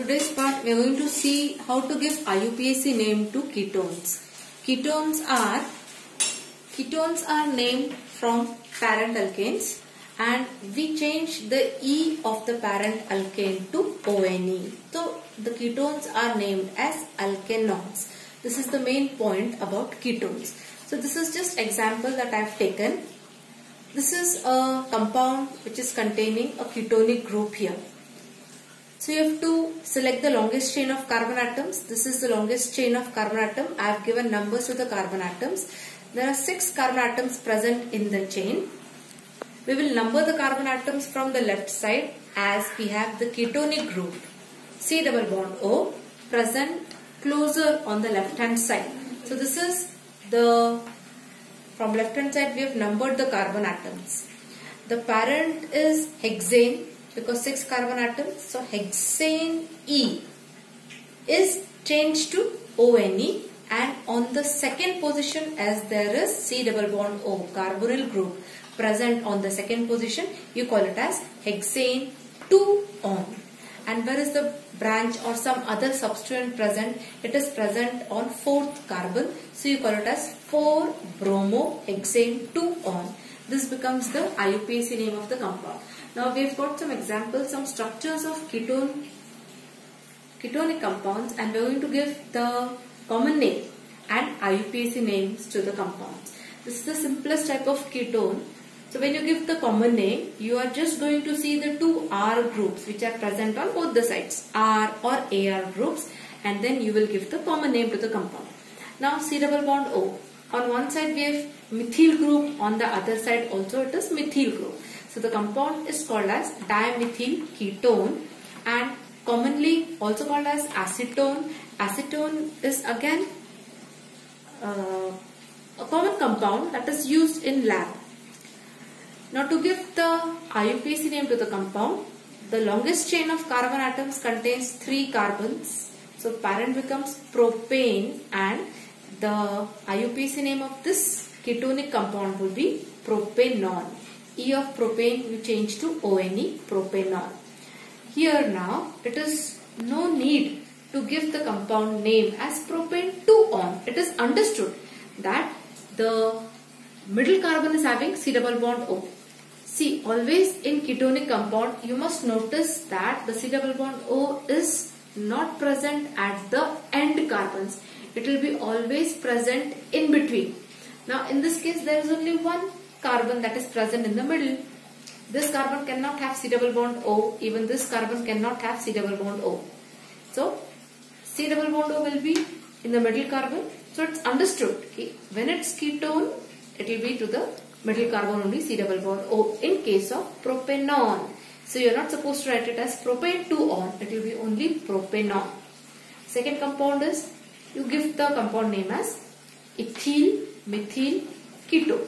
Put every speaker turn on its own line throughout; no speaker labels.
today's part we are going to see how to give IUPAC name to ketones. Ketones are named from parent alkanes and we change the E of the parent alkane to ONE. So the ketones are named as alkanones. This is the main point about ketones. So this is just example that I have taken. This is a compound which is containing a ketonic group here. So you have to select the longest chain of carbon atoms. This is the longest chain of carbon atom. I have given numbers to the carbon atoms. There are 6 carbon atoms present in the chain. We will number the carbon atoms from the left side as we have the ketonic group C double bond O present closer on the left hand side. So this is from left hand side we have numbered the carbon atoms. The parent is hexane because 6 carbon atoms. So hexane E is changed to ONE, and on the second position as there is C double bond O carbonyl group present on the second position, you call it as hexane 2-on. And where is the branch or some other substituent present? It is present on 4th carbon. So you call it as 4-bromohexane 2-on. This becomes the IUPAC name of the compound. Now we have got some examples, some structures of ketonic compounds, and we are going to give the common name and IUPAC names to the compounds. This is the simplest type of ketone. So when you give the common name, you are just going to see the 2 R groups which are present on both the sides, R or AR groups, and then you will give the common name to the compound. Now C double bond O. On one side we have methyl group, on the other side also it is methyl group. So the compound is called as dimethyl ketone and commonly also called as acetone. Acetone is again a common compound that is used in lab. Now to give the IUPAC name to the compound, the longest chain of carbon atoms contains 3 carbons. So parent becomes propane and the IUPAC name of this ketonic compound will be propanol. E of propane you change to ONE, propanol. Here now it is no need to give the compound name as propane 2-on. It is understood that the middle carbon is having C double bond O. See, always in ketonic compound you must notice that the C double bond O is not present at the end carbons. It will be always present in between. Now in this case there is only one carbon that is present in the middle. This carbon cannot have C double bond O. Even this carbon cannot have C double bond O. So C double bond O will be in the middle carbon. So it's understood. Okay, when it's ketone, it will be to the middle carbon only C double bond O in case of propanol. So you are not supposed to write it as propane 2-on. It will be only propanol. Second compound is, you give the compound name as ethyl methyl ketone.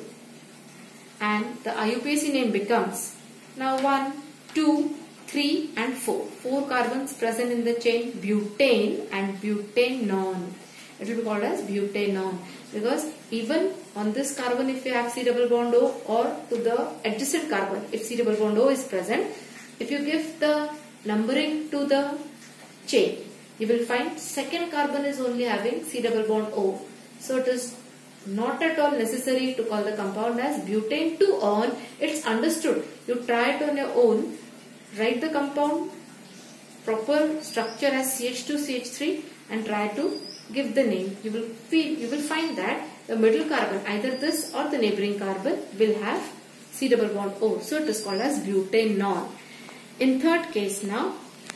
And the IUPAC name becomes now 1, 2, 3 and 4. 4 carbons present in the chain butane and butanone. It will be called as butanone because even on this carbon if you have C double bond O or to the adjacent carbon if C double bond O is present, if you give the numbering to the chain, you will find second carbon is only having C double bond O. So it is not at all necessary to call the compound as butane 2-on. It's understood. You try it on your own. Write the compound proper structure as CH2CH3 and try to give the name. You will find that the middle carbon, either this or the neighboring carbon, will have C double bond O. So it is called as butanol. In third case now,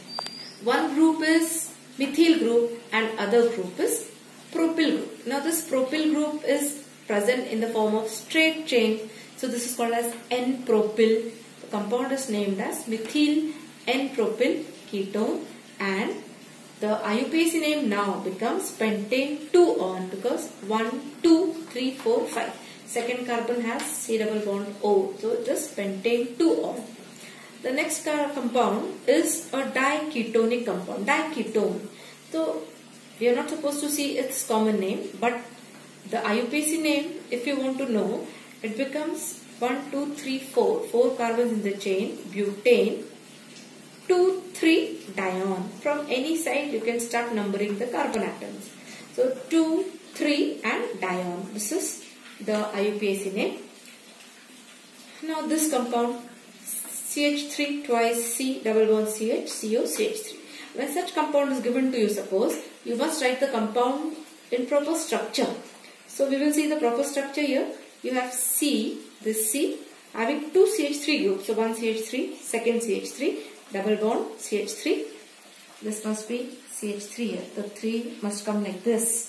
one group is methyl group and other group is propyl group. Now this propyl group is present in the form of straight chain. So this is called as N-propyl. The compound is named as methyl N-propyl ketone and the IUPAC name now becomes pentane 2-on because 1, 2, 3, 4, 5. Second carbon has C double bond O. So it is pentane 2-on. The next compound is a diketonic compound, diketone. So we are not supposed to see its common name, but the IUPAC name, if you want to know, it becomes 1, 2, 3, 4. 4 carbons in the chain, butane, 2, 3 dione. From any side you can start numbering the carbon atoms. So 2, 3 and dione. This is the IUPAC name. Now this compound CH3 twice C double bond CH, CO, CH3. When such compound is given to you, suppose, you must write the compound in proper structure. So we will see the proper structure here. You have C, this C, having two CH3 groups. So one CH3, second CH3, double bond CH3. This must be CH3 here. The 3 must come like this.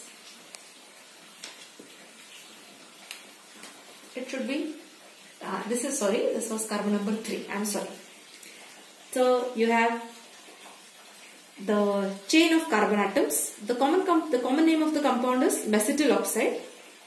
It should be, this was carbon number 3. I'm sorry. So you have the chain of carbon atoms. The common name of the compound is mesetyl oxide.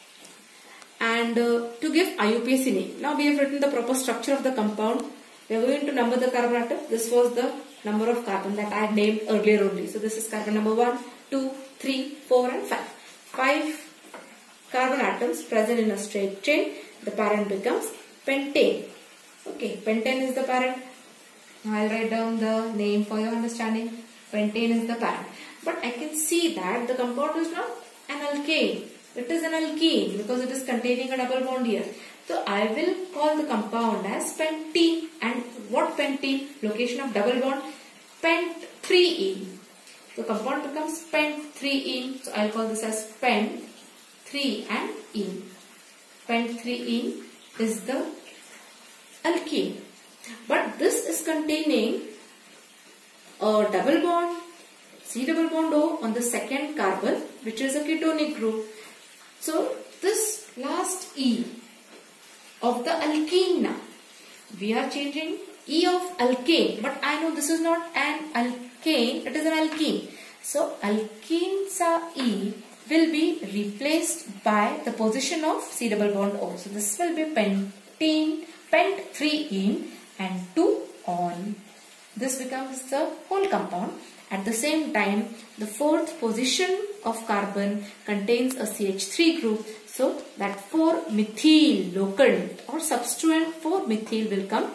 And to give IUPAC name, now we have written the proper structure of the compound. We are going to number the carbon atom. This was the number of carbon that I had named earlier only. So this is carbon number 1, 2, 3, 4 and 5. 5 carbon atoms present in a straight chain. The parent becomes pentane. Okay, pentane is the parent. Now I'll write down the name for your understanding. Pentane is the parent. But I can see that the compound is not an alkane. It is an alkene because it is containing a double bond here. So I will call the compound as pentene. And what pentene? Location of double bond, pent3ene. The compound becomes pent3ene. So I'll call this as pent3 and ene. Pent3ene is the alkene. But this is containing a double bond, C double bond O on the second carbon, which is a ketonic group. So this last E of the alkene now, we are changing E of alkane, but I know this is not an alkane, it is an alkene. So alkene's E will be replaced by the position of C double bond O. So this will be pentene, pent3ene and 2 on. This becomes the whole compound. At the same time, the fourth position of carbon contains a CH3 group. So that 4-methyl locant or substituent 4-methyl will come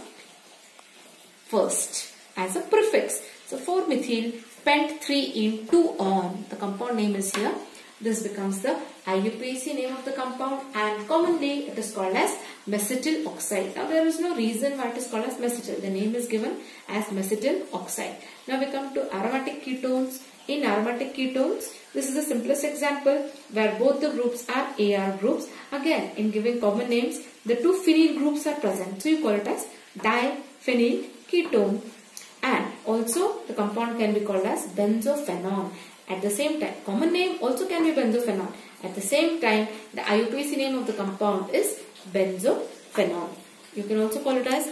first as a prefix. So 4-methyl pent3ene 2 on. The compound name is here. This becomes the IUPAC name of the compound and commonly it is called as mesetyl oxide. Now there is no reason why it is called as mesetyl. The name is given as mesetyl oxide. Now we come to aromatic ketones. In aromatic ketones, this is the simplest example where both the groups are AR groups. Again, in giving common names, the two phenyl groups are present. So you call it as diphenyl ketone. And also the compound can be called as benzophenone. At the same time, common name also can be benzophenone. At the same time, the IUPAC name of the compound is benzophenone. You can also call it as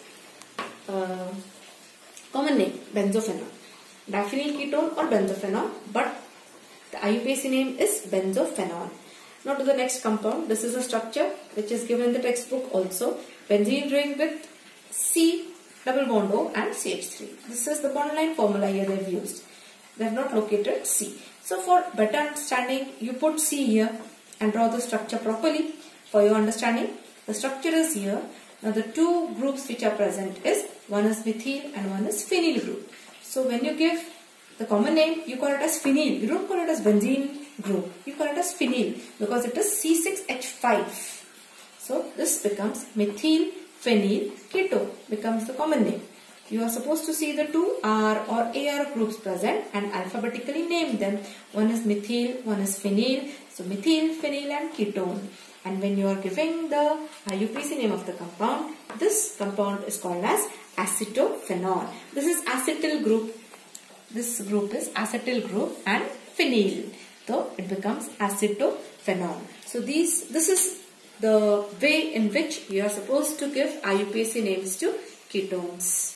a common name, benzophenone. Diphenyl ketone or benzophenone, but the IUPAC name is benzophenone. Now to the next compound. This is a structure which is given in the textbook also. Benzene ring with C double bond O and CH3. This is the bond line formula here they have used. They have not located C. So for better understanding, you put C here and draw the structure properly. For your understanding, the structure is here. Now the two groups which are present is one is methyl and one is phenyl group. So when you give the common name, you call it as phenyl. You don't call it as benzene group. You call it as phenyl because it is C6H5. So this becomes methyl phenyl ketone becomes the common name. You are supposed to see the two R or AR groups present and alphabetically name them. One is methyl, one is phenyl. So methyl, phenyl and ketone. And when you are giving the IUPAC name of the compound, this compound is called as acetophenone. This is acetyl group. This group is acetyl group and phenyl. So it becomes acetophenone. So this is the way in which you are supposed to give IUPAC names to ketones.